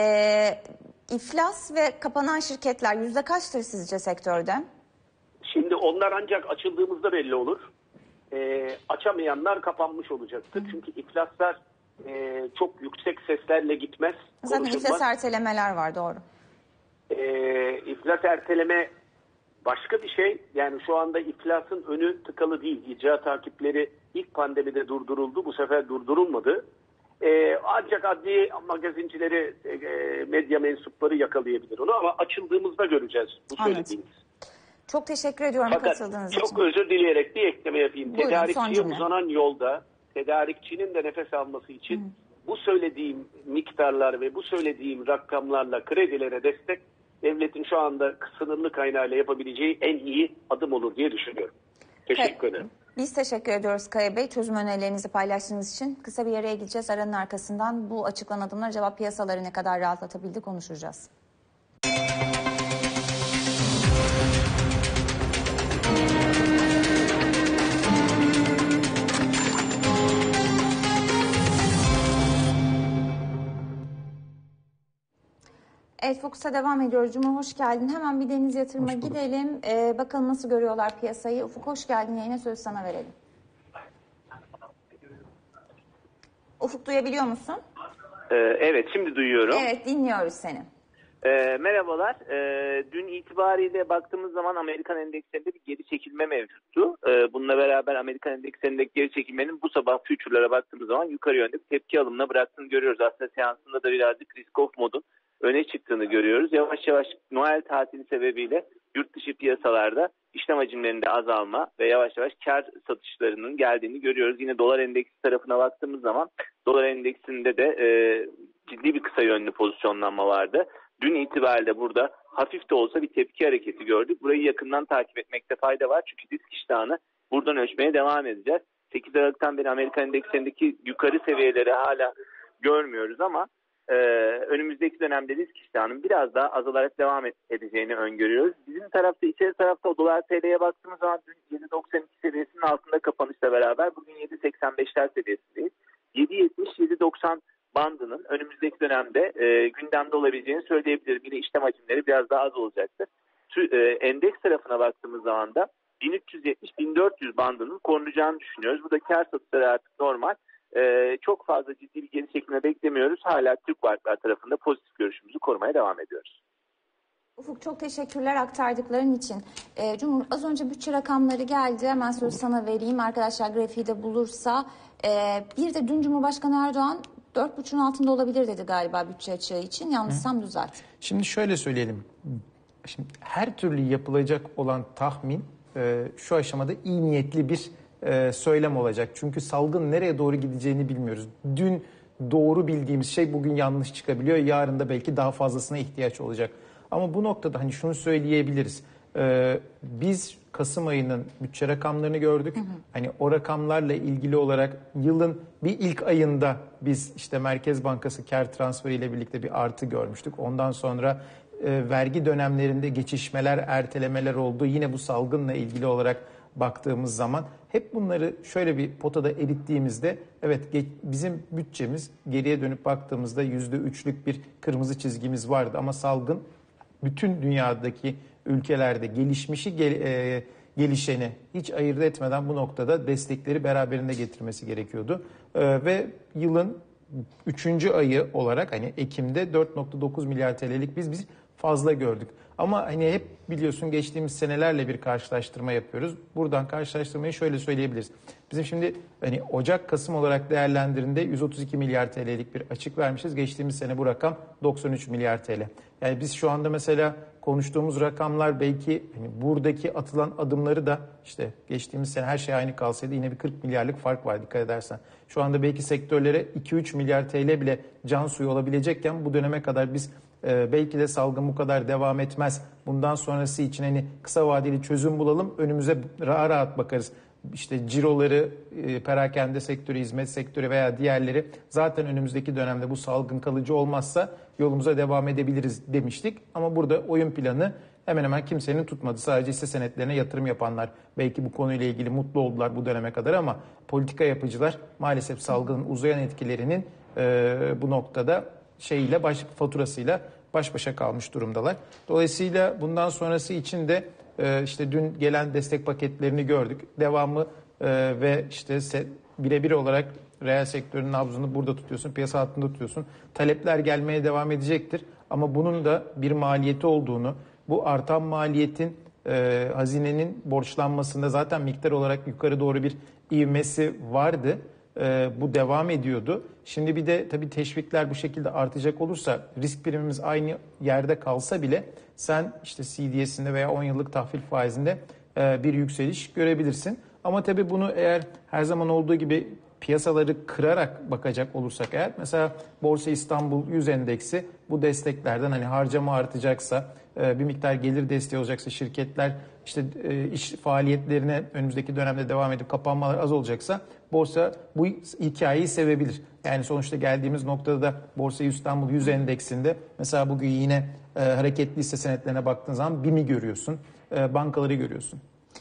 iflas ve kapanan şirketler yüzde kaçtır sizce sektörde? Şimdi onlar ancak açıldığımızda belli olur. E, açamayanlar kapanmış olacaktır. Hı. Çünkü iflaslar e, çok yüksek seslerle gitmez. Zaten iflas ertelemeler var, doğru. E, iflas erteleme başka bir şey. Yani şu anda iflasın önü tıkalı değil. İcra takipleri ilk pandemide durduruldu. Bu sefer durdurulmadı. Ee, ancak adli magazincileri, e, medya mensupları yakalayabilir onu ama açıldığımızda göreceğiz bu söylediğiniz. Çok teşekkür ediyorum Fakat katıldığınız çok için. Çok özür dileyerek bir ekleme yapayım. Buyurun, tedarikçiye uzanan yolda tedarikçinin de nefes alması için Hı. bu söylediğim miktarlar ve bu söylediğim rakamlarla kredilere destek devletin şu anda sınırlı kaynağıyla yapabileceği en iyi adım olur diye düşünüyorum. Teşekkür ederim. Biz teşekkür ediyoruz Kaya Bey. Çözüm önerilerinizi paylaştığınız için. Kısa bir yere gideceğiz. Aranın arkasından bu açıklanan adımlar acaba piyasaları ne kadar rahatlatabildi konuşacağız. Evet, Fokus'a devam ediyoruz. Cumhur hoş geldin. Hemen bir deniz yatırıma gidelim. Ee, bakalım nasıl görüyorlar piyasayı. Ufuk hoş geldin. Yayına söz sana verelim. Ufuk, duyabiliyor musun? Ee, evet, şimdi duyuyorum. Evet, dinliyoruz seni. Ee, merhabalar. Ee, dün itibariyle baktığımız zaman Amerikan endekslerinde bir geri çekilme mevcuttu. Ee, bununla beraber Amerikan endekslerindeki geri çekilmenin bu sabah future'lara baktığımız zaman yukarı yönde bir tepki alımına bıraktığını görüyoruz. Aslında seansında da birazcık risk off modun öne çıktığını görüyoruz. Yavaş yavaş Noel tatili sebebiyle yurt dışı piyasalarda işlem hacimlerinde azalma ve yavaş yavaş kar satışlarının geldiğini görüyoruz. Yine dolar endeksi tarafına baktığımız zaman dolar endeksinde de e, ciddi bir kısa yönlü pozisyonlanma vardı. Dün itibariyle burada hafif de olsa bir tepki hareketi gördük. Burayı yakından takip etmekte fayda var. Çünkü risk iştahını buradan ölçmeye devam edeceğiz. sekiz Aralık'tan beri Amerikan endekslerindeki yukarı seviyeleri hala görmüyoruz ama e, önümüzdeki dönemde risk iştahının biraz daha azalarak devam edeceğini öngörüyoruz. Bizim tarafta, içeri tarafta o dolar T L'ye baktığımız zaman dün yedi doksan iki seviyesinin altında kapanışla beraber bugün yedi seksen beşler seviyesindeyiz. yedi yetmiş yedi doksan bandının önümüzdeki dönemde e, gündemde olabileceğini söyleyebilirim. Yine işlem hacimleri biraz daha az olacaktır. Tü, e, endeks tarafına baktığımız zaman da bin üç yüz yetmiş bin dört yüz bandının korunacağını düşünüyoruz. Bu da kar satışları artık normal. Ee, çok fazla ciddi bir geri çekilme beklemiyoruz. Hala Türk varlıklar tarafında pozitif görüşümüzü korumaya devam ediyoruz. Ufuk, çok teşekkürler aktardıkların için. Ee, Cumhur, az önce bütçe rakamları geldi. Hemen sözü sana vereyim. Arkadaşlar grafiği de bulursa. Ee, bir de dün Cumhurbaşkanı Erdoğan dört buçuğun altında olabilir dedi galiba bütçe açığı için. Yanlışsam düzelt. Şimdi şöyle söyleyelim. Şimdi her türlü yapılacak olan tahmin e, şu aşamada iyi niyetli bir e, söylem olacak. Çünkü salgın nereye doğru gideceğini bilmiyoruz. Dün doğru bildiğimiz şey bugün yanlış çıkabiliyor. Yarın da belki daha fazlasına ihtiyaç olacak. Ama bu noktada hani şunu söyleyebiliriz. E, biz Kasım ayının bütçe rakamlarını gördük. Hı hı. Hani o rakamlarla ilgili olarak yılın bir ilk ayında biz işte Merkez Bankası kar transferiyle birlikte bir artı görmüştük. Ondan sonra e, vergi dönemlerinde geçişmeler, ertelemeler oldu. Yine bu salgınla ilgili olarak baktığımız zaman hep bunları şöyle bir potada erittiğimizde evet bizim bütçemiz geriye dönüp baktığımızda yüzde üçlük bir kırmızı çizgimiz vardı. Ama salgın bütün dünyadaki ülkelerde gelişmişi gel, e, gelişeni hiç ayırt etmeden bu noktada destekleri beraberinde getirmesi gerekiyordu. E, ve yılın üçüncü ayı olarak hani Ekim'de dört nokta dokuz milyar T L'lik biz biz fazla gördük. Ama hani hep biliyorsun geçtiğimiz senelerle bir karşılaştırma yapıyoruz. Buradan karşılaştırmayı şöyle söyleyebiliriz. Bizim şimdi hani Ocak Kasım olarak değerlendirdiğinde yüz otuz iki milyar T L'lik bir açık vermişiz. Geçtiğimiz sene bu rakam doksan üç milyar T L. Yani biz şu anda mesela konuştuğumuz rakamlar belki hani buradaki atılan adımları da işte geçtiğimiz sene her şey aynı kalsaydı yine bir kırk milyarlık fark var dikkat edersen. Şu anda belki sektörlere iki üç milyar T L bile can suyu olabilecekken bu döneme kadar biz e, belki de salgın bu kadar devam etmez. Bundan sonrası için hani kısa vadeli çözüm bulalım, önümüze rahat rahat bakarız. İşte ciroları, e, perakende sektörü, hizmet sektörü veya diğerleri zaten önümüzdeki dönemde bu salgın kalıcı olmazsa yolumuza devam edebiliriz demiştik. Ama burada oyun planı hemen hemen kimsenin tutmadı. Sadece hisse senetlerine yatırım yapanlar belki bu konuyla ilgili mutlu oldular bu döneme kadar ama politika yapıcılar maalesef salgının uzayan etkilerinin e, bu noktada şeyiyle baş, faturasıyla baş başa kalmış durumdalar. Dolayısıyla bundan sonrası için de e, işte dün gelen destek paketlerini gördük. Devamı e, ve işte birebir olarak reel sektörün nabzını burada tutuyorsun, piyasa hattında tutuyorsun. Talepler gelmeye devam edecektir. Ama bunun da bir maliyeti olduğunu, bu artan maliyetin e, hazinenin borçlanmasında zaten miktar olarak yukarı doğru bir ivmesi vardı. E, bu devam ediyordu. Şimdi bir de tabii teşvikler bu şekilde artacak olursa risk primimiz aynı yerde kalsa bile sen işte C D S'inde veya on yıllık tahvil faizinde e, bir yükseliş görebilirsin. Ama tabii bunu eğer her zaman olduğu gibi piyasaları kırarak bakacak olursak eğer mesela Borsa İstanbul yüz endeksi bu desteklerden hani harcama artacaksa bir miktar gelir desteği olacaksa şirketler işte iş faaliyetlerine önümüzdeki dönemde devam edip kapanmalar az olacaksa borsa bu hikayeyi sevebilir. Yani sonuçta geldiğimiz noktada da Borsa İstanbul yüz endeksinde mesela bugün yine hareketli hisse senetlerine baktığın zaman B İ M'i görüyorsun, bankaları görüyorsun.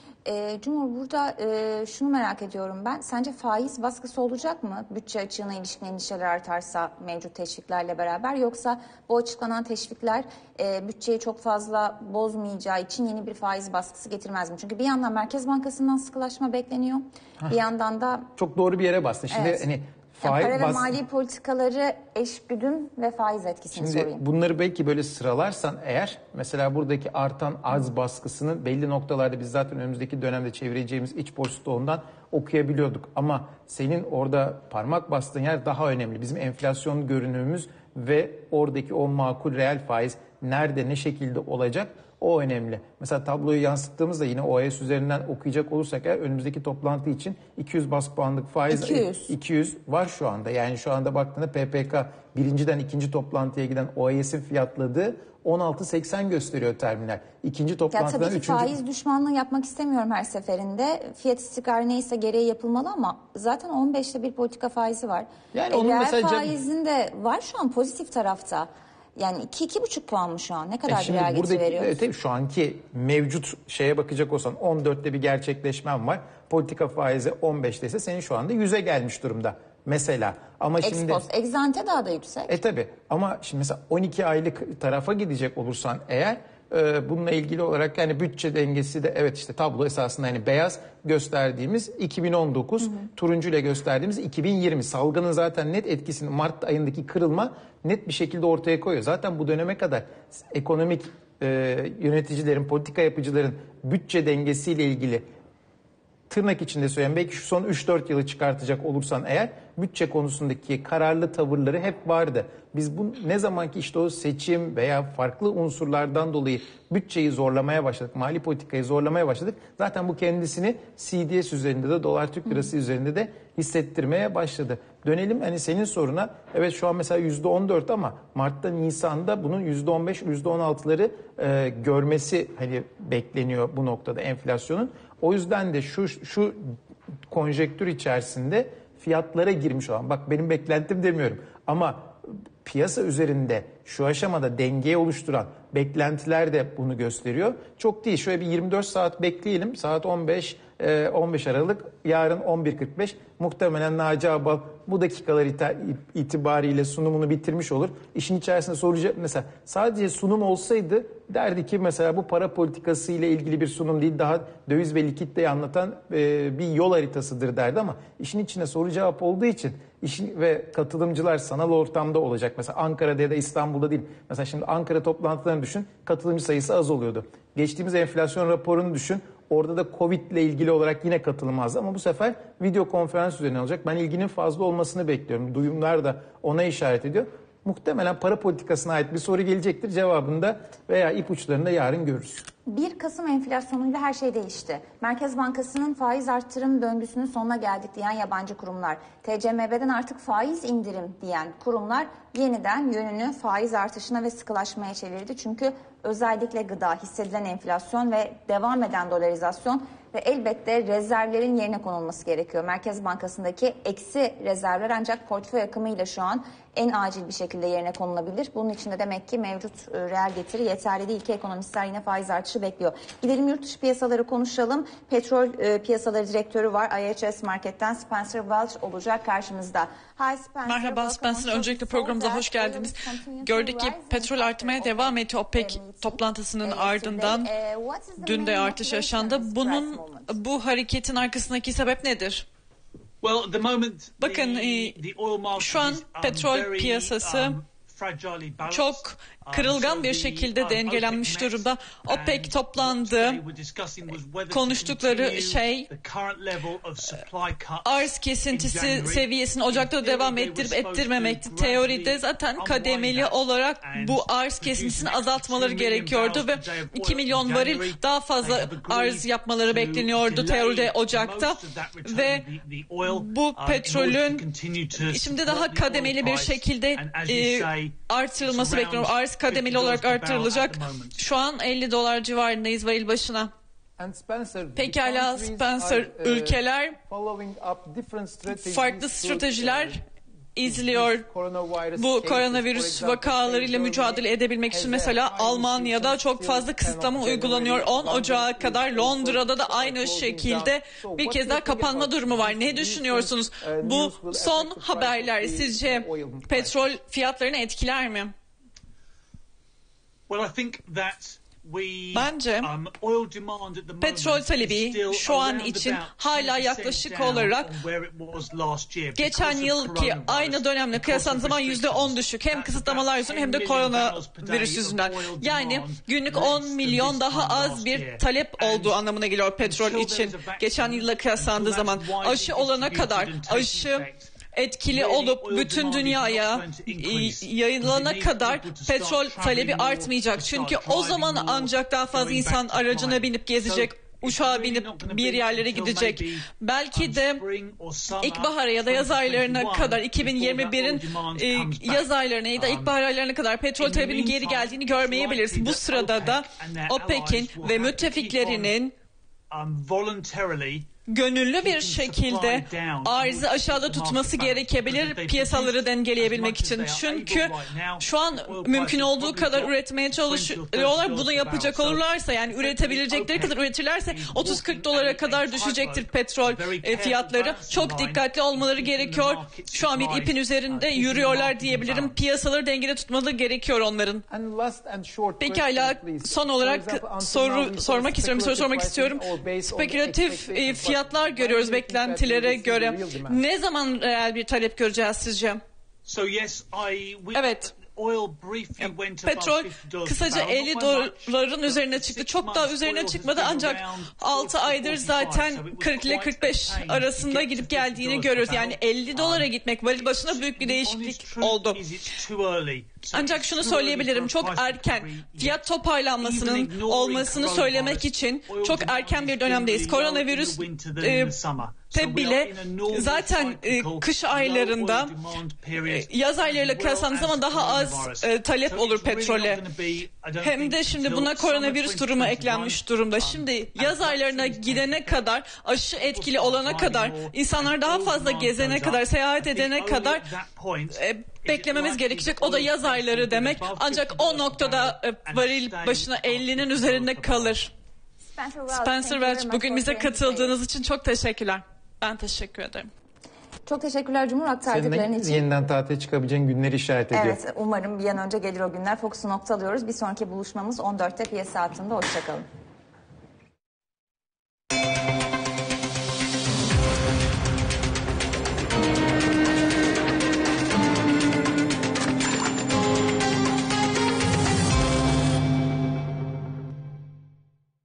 E, Cumhur, burada e, şunu merak ediyorum ben. Sence faiz baskısı olacak mı? Bütçe açığına ilişkin endişeler artarsa mevcut teşviklerle beraber. Yoksa bu açıklanan teşvikler e, bütçeyi çok fazla bozmayacağı için yeni bir faiz baskısı getirmez mi? Çünkü bir yandan Merkez Bankası'ndan sıkılaşma bekleniyor. Heh. Bir yandan da... Çok doğru bir yere bastın. Şimdi evet. hani Yani para ve mali politikaları eşgüdüm ve faiz etkisini Şimdi sorayım. Bunları belki böyle sıralarsan eğer mesela buradaki artan arz baskısının belli noktalarda biz zaten önümüzdeki dönemde çevireceğimiz iç borç stoğundan okuyabiliyorduk. Ama senin orada parmak bastığın yer daha önemli. Bizim enflasyon görünümümüz ve oradaki o makul reel faiz nerede ne şekilde olacak O önemli. Mesela tabloyu yansıttığımızda yine O A S üzerinden okuyacak olursak eğer önümüzdeki toplantı için iki yüz bas puanlık faiz iki yüz. iki yüz var şu anda. Yani şu anda baktığında P P K birinciden ikinci toplantıya giden O A S'in fiyatladığı on altı seksen gösteriyor terminal. İkinci Ya toplantıdan tabii ki üçüncü... faiz düşmanlığı yapmak istemiyorum her seferinde. Fiyat istikrarı neyse gereği yapılmalı ama zaten on beşte bir politika faizi var. Yani E, onun reel mesela cep- faizin de var şu an pozitif tarafta. Yani iki iki buçuk puan mı şu an? Ne kadar E bir şimdi reel getiri buradaki, veriyoruz? evet, tabii şu anki mevcut şeye bakacak olsan on dörtte bir gerçekleşmem var. Politika faizi on beşte ise senin şu anda yüze gelmiş durumda mesela. Ama şimdi Ex-post, egzante daha da yüksek. E tabi ama şimdi mesela on iki aylık tarafa gidecek olursan eğer e, bununla ilgili olarak yani bütçe dengesi de evet işte tablo esasında hani beyaz gösterdiğimiz iki bin on dokuz, hı hı. turuncu ile gösterdiğimiz iki bin yirmi. Salgının zaten net etkisini Mart ayındaki kırılma net bir şekilde ortaya koyuyor. Zaten bu döneme kadar ekonomik e, yöneticilerin, politika yapıcıların bütçe dengesiyle ilgili tırnak içinde söyleyeyim belki şu son üç dört yılı çıkartacak olursan eğer bütçe konusundaki kararlı tavırları hep vardı. Biz bu ne zamanki işte o seçim veya farklı unsurlardan dolayı bütçeyi zorlamaya başladık, mali politikayı zorlamaya başladık. Zaten bu kendisini C D S üzerinde de dolar Türk lirası üzerinde de hissettirmeye başladı. Dönelim hani senin soruna. Evet şu an mesela yüzde on dört ama Mart'ta Nisan'da bunun yüzde on beş yüzde on altıları e, görmesi hani bekleniyor bu noktada enflasyonun. O yüzden de şu şu konjektür içerisinde fiyatlara girmiş olan, bak benim beklentim demiyorum ama piyasa üzerinde şu aşamada dengeyi oluşturan beklentiler de bunu gösteriyor. Çok değil, şöyle bir yirmi dört saat bekleyelim, saat on beş on beş Aralık, yarın on bir kırk beş muhtemelen Naci Ağbal bu dakikalar itibariyle sunumunu bitirmiş olur. İşin içerisinde soracak mesela sadece sunum olsaydı derdi ki mesela bu para politikası ile ilgili bir sunum değil, daha döviz ve likiditeyi anlatan e, bir yol haritasıdır derdi ama işin içine soru cevap olduğu için işin ve katılımcılar sanal ortamda olacak. Mesela Ankara'da ya da İstanbul'da değil. Mesela şimdi Ankara toplantılarını düşün, katılımcı sayısı az oluyordu. Geçtiğimiz enflasyon raporunu düşün. Orada da Covid ile ilgili olarak yine katılım azdı ama bu sefer video konferans üzerine olacak. Ben ilginin fazla olmasını bekliyorum. Duyumlar da ona işaret ediyor. Muhtemelen para politikasına ait bir soru gelecektir. Cevabında veya ipuçlarında yarın görürüz. bir Kasım enflasyonuyla her şey değişti. Merkez Bankası'nın faiz artırım döngüsünün sonuna geldik diyen yabancı kurumlar, T C M B'den artık faiz indirim diyen kurumlar yeniden yönünü faiz artışına ve sıkılaşmaya çevirdi. Çünkü özellikle gıda, hissedilen enflasyon ve devam eden dolarizasyon ve elbette rezervlerin yerine konulması gerekiyor. Merkez Bankası'ndaki eksi rezervler ancak portföy akımıyla şu an en acil bir şekilde yerine konulabilir. Bunun için de demek ki mevcut e, reel getiri yeterli değil ki ekonomistler yine faiz artışı bekliyor. Gidelim yurt dışı piyasaları konuşalım. Petrol e, piyasaları direktörü var. I H S Market'ten Spencer Welch olacak karşımızda. Hi Spencer. Merhaba Spencer. Öncelikle programımıza hoş geldiniz. Gördük ki petrol artmaya devam ediyor. OPEC toplantısının ardından dün de artış yaşandı. Bunun bu hareketin arkasındaki sebep nedir? Bakın şu an petrol piyasası çok kırılgan bir şekilde dengelenmiş durumda. OPEC toplandı. Konuştukları şey arz kesintisi seviyesini Ocak'ta devam ettirip ettirmemekti. Teoride zaten kademeli olarak bu arz kesintisini azaltmaları gerekiyordu ve iki milyon varil daha fazla arz yapmaları bekleniyordu teoride Ocak'ta ve bu petrolün şimdi daha kademeli bir şekilde e, artırılması bekleniyor. Arz kademeli olarak artırılacak. Şu an elli dolar civarındayız varil başına. Pekala Spencer, ülkeler farklı stratejiler izliyor. Bu koronavirüs vakalarıyla mücadele edebilmek için mesela Almanya'da çok fazla kısıtlama uygulanıyor. on Ocağı kadar Londra'da da aynı şekilde bir kez daha kapanma durumu var. Ne düşünüyorsunuz? Bu son haberler sizce petrol fiyatlarını etkiler mi? Bence petrol talebi şu an için hala yaklaşık olarak geçen yılki aynı dönemle kıyasladığımız zaman yüzde on düşük. Hem kısıtlamalar yüzünden hem de koronavirüs yüzünden. Yani günlük on milyon daha az bir talep olduğu anlamına geliyor petrol için. Geçen yılla kıyaslandığı zaman aşı olana kadar, aşı etkili olup bütün dünyaya yayılana kadar petrol talebi artmayacak. Çünkü o zaman ancak daha fazla insan aracına binip gezecek, uçağa binip bir yerlere gidecek. Belki de ilkbahar ya da yaz aylarına kadar iki bin yirmi birin e, yaz aylarına ya da ilkbahar aylarına kadar petrol talebinin geri geldiğini görmeyebiliriz. Bu sırada da OPEC'in ve müttefiklerinin gönüllü bir şekilde arzı aşağıda tutması gerekebilir piyasaları dengeleyebilmek için. Çünkü şu an mümkün olduğu kadar üretmeye çalışıyorlar. Bunu yapacak olurlarsa, yani üretebilecekleri kadar üretirlerse otuz kırk dolara kadar düşecektir petrol fiyatları. Çok dikkatli olmaları gerekiyor. Şu an bir ipin üzerinde yürüyorlar diyebilirim. Piyasaları dengede tutmaları gerekiyor onların. Pekala, son olarak soru sormak istiyorum. Bir soru sormak istiyorum. Spekülatif fiyat fiyatlar görüyoruz beklentilere göre. Ne zaman reel bir talep göreceğiz sizce? Evet. Petrol kısaca elli doların üzerine çıktı. Çok daha üzerine çıkmadı ancak altı aydır zaten kırk ile kırk beş arasında gidip geldiğini görüyoruz. Yani elli dolara gitmek varil başına büyük bir değişiklik oldu. Ancak şunu söyleyebilirim, çok erken. Fiyat toparlanmasının olmasını söylemek için çok erken bir dönemdeyiz. Koronavirüs e, te bile zaten e, kış aylarında e, yaz aylarıyla kıyaslandığımız zaman daha az e, talep olur petrole. Hem de şimdi buna koronavirüs durumu eklenmiş durumda. Şimdi yaz aylarına gidene kadar, aşı etkili olana kadar, insanlar daha fazla gezene kadar, seyahat edene kadar e, beklememiz gerekecek. O da yaz ayları demek. Ancak o noktada e, varil başına ellinin üzerinde kalır. Spencer Welch, bugün bize katıldığınız için çok teşekkürler. Ben teşekkür ederim. Çok teşekkürler Cumhur, aktardıkların için. Yeniden tatile çıkabileceğin günleri işaret ediyor. Evet, umarım bir an önce gelir o günler. Fokus'u noktalıyoruz. Bir sonraki buluşmamız on dörtte piyasa saatinde. Hoşçakalın.